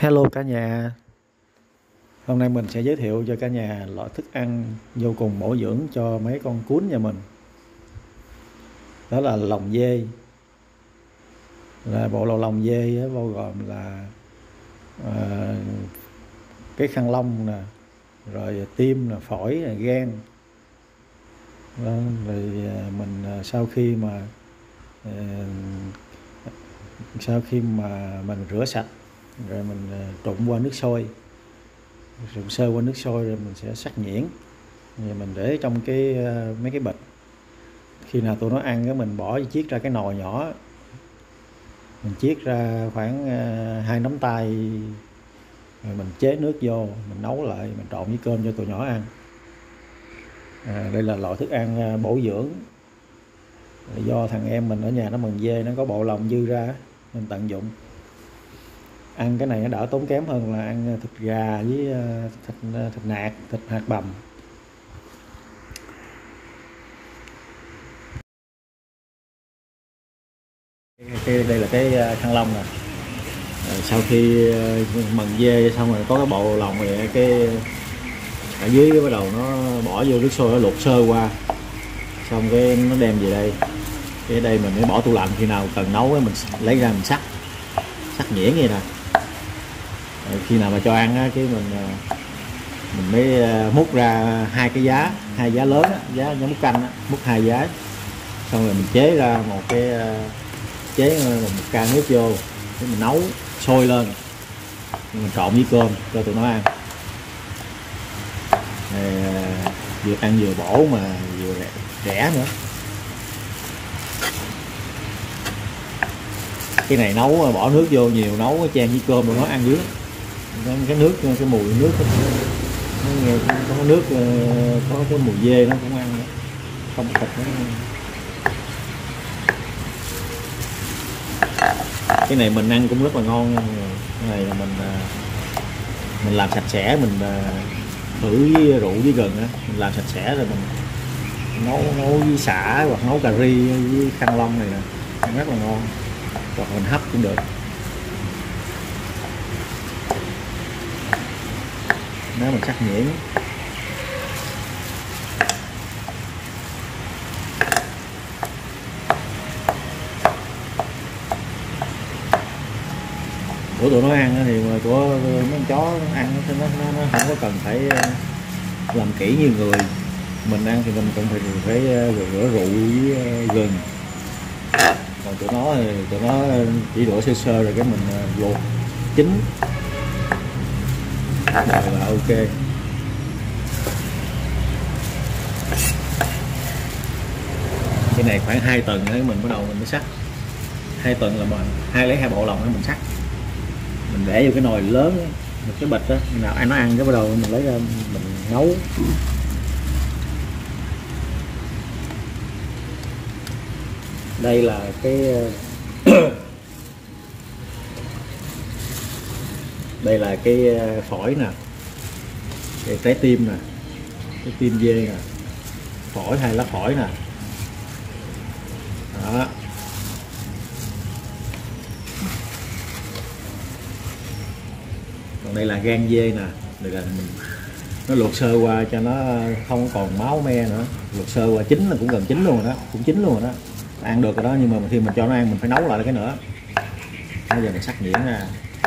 Hello cả nhà, hôm nay mình sẽ giới thiệu cho cả nhà loại thức ăn vô cùng bổ dưỡng cho mấy con cún nhà mình. Đó là lòng dê. Bộ lòng dê bao gồm là à, cái khăn lông nè, rồi tim nè, phổi nè, gan. Đó, rồi mình sau khi mà mình rửa sạch rồi mình trụng qua nước sôi, trụng sơ qua nước sôi rồi mình sẽ sắc nhuyễn, rồi mình để trong mấy cái bịch. Khi nào tụi nó ăn cái mình bỏ chiết ra cái nồi nhỏ, mình chiết ra khoảng 2 nắm tay, rồi mình chế nước vô, mình nấu lại, mình trộn với cơm cho tụi nhỏ ăn. Đây là loại thức ăn bổ dưỡng. Do thằng em mình ở nhà nó mần dê, nó có bộ lòng dư ra mình tận dụng. Ăn cái này nó đỡ tốn kém hơn là ăn thịt gà với thịt nạc, thịt hạt bằm. Đây là cái khăn lông nè. Sau khi mần dê xong rồi có cái bộ lòng này, cái ở dưới bắt đầu nó bỏ vô nước sôi, nó luộc sơ qua, xong cái nó đem về đây. Cái đây mình mới bỏ tủ lạnh, khi nào cần nấu mình lấy ra mình sắc nhuyễn vậy nè. Khi nào mà cho ăn á, cái mình mới múc ra hai giá lớn á, giá múc canh á, múc 2 giá, xong rồi mình chế ra một ca nước vô, cái mình nấu sôi lên, mình trộn với cơm cho tụi nó ăn. Vừa ăn vừa bổ mà vừa rẻ nữa. Cái này nấu bỏ nước vô nhiều, nấu chan với cơm rồi nó ăn dưới. Cái nước, cái mùi nước nó nghe có nước, có cái mùi dê nó cũng ăn nữa. Không thịt nó. Cái này mình ăn cũng rất là ngon nha. Cái này là mình làm sạch sẽ, mình thử với rượu với gừng á, mình làm sạch sẽ rồi mình nấu với sả hoặc nấu cà ri với khăn lông này nè, ăn rất là ngon. Hoặc mình hấp cũng được. Nếu mình sắc nhuyễn. Của tụi nó ăn thì mà của mấy con chó nó ăn nó không có cần phải làm kỹ như người. Mình ăn thì mình cũng phải rửa rượu với gừng. Còn tụi nó chỉ đổ sơ sơ rồi cái mình luộc chín rồi là ok. Cái này khoảng 2 tuần nữa mình bắt đầu mình mới sắc. 2 tuần là mình lấy 2 bộ lòng đó mình sắc, mình để vô cái nồi lớn, một cái bịch đó, nào ăn nó ăn cái bắt đầu mình lấy ra mình nấu. Đây là đây là cái phổi nè, cái trái tim nè, cái tim dê nè, phổi, 2 lá phổi nè. Đó. Còn đây là gan dê nè, đây là nó luộc sơ qua cho nó không còn máu me nữa, luộc sơ qua chín là cũng gần chín luôn rồi đó, cũng chín luôn rồi đó, ăn được rồi đó. Nhưng mà khi mình cho nó ăn mình phải nấu lại cái nữa. Bây giờ mình sắc nhuyễn ra.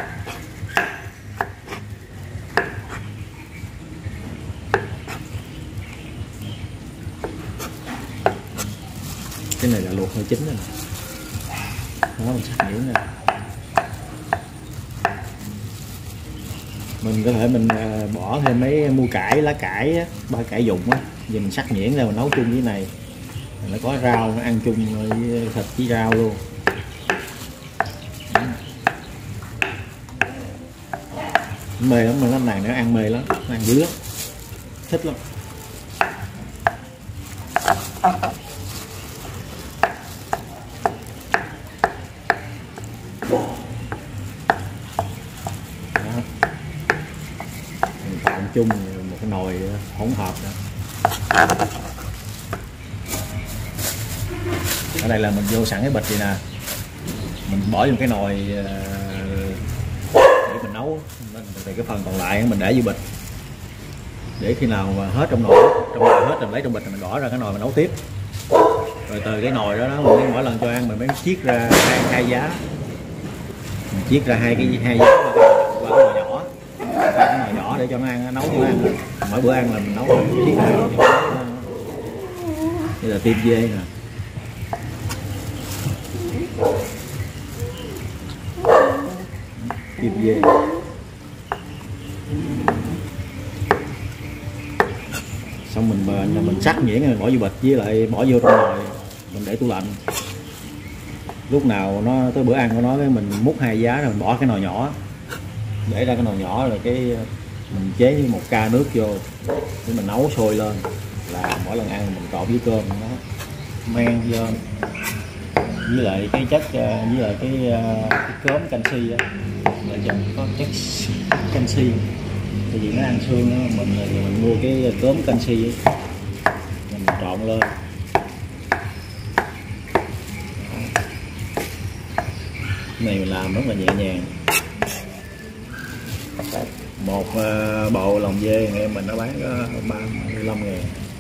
Cái này là luộc hơi chín rồi. Đó, mình sắc nhuyễn ra. Mình có thể mình bỏ thêm mua cải, lá cải á, 3 cải dụng á, giờ mình sắc nhuyễn ra mình nấu chung với này. Nó có rau, nó ăn chung với thịt với rau luôn. Mê lắm, mà lắm này nó ăn mê lắm, nó ăn dữ lắm, thích lắm. Mình trộn chung một cái nồi hỗn hợp đó. Ở đây là mình vô sẵn cái bịch vậy nè, mình bỏ vô cái nồi để mình nấu. thì cái phần còn lại mình để vô bịch để khi nào mà hết trong nồi hết rồi lấy trong bịch mình bỏ ra cái nồi mình nấu tiếp. Rồi từ cái nồi đó mình mỗi lần cho ăn mình mới chiết ra hai giá, mình chiết ra hai giá qua cái nồi nhỏ, cái nồi nhỏ để cho nó ăn, nấu cho nó ăn. Mỗi bữa ăn là mình nấu chiết ra như là tim dê nè. Tim dê xong mình sắc nhuyễn rồi bỏ vô bịch với lại bỏ vô trong nồi mình để tủ lạnh. Lúc nào nó tới bữa ăn của nó cái mình múc hai giá rồi mình bỏ cái nồi nhỏ, để ra cái nồi nhỏ rồi cái mình chế một ca nước vô để mình nấu sôi lên, là mỗi lần ăn mình trộn với cơm nó men vô với lại cái chất với lại cái cớm canxi á, để cho có chất canxi. Tại vì nó ăn xương đó, mình mua cái cớm canxi mình trộn lên. Cái này mình làm rất là nhẹ nhàng. Một bộ lòng dê em mình nó bán có 35.000.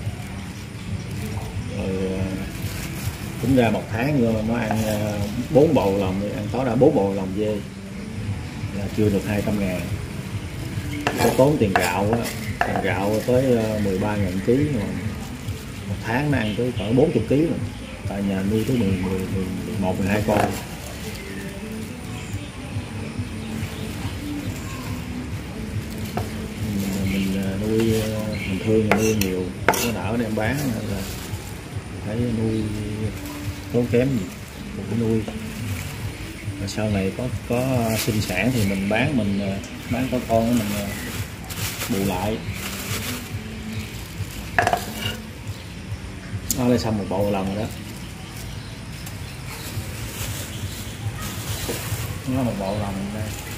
Rồi tính ra một tháng rồi nó ăn 4 bầu lòng, ăn tối đã 4 bầu lòng dê là chưa được 200.000. Có tốn tiền gạo á, tiền gạo tới 13.000 ký mà một tháng nó ăn tới cỡ 40 kg rồi. Tại nhà nuôi tới 11, 12 con. Mình nuôi mình thương nuôi nhiều, có đỡ đem bán là phải nuôi tốn kém gì mình phải nuôi. Và sau này có sinh sản thì mình bán có con mình bù lại. Nó lại xong một bộ lần rồi đó. Nó một bộ lần đây.